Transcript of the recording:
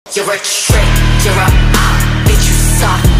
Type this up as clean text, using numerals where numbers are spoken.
You're a trick, you're a op, bitch, you suck.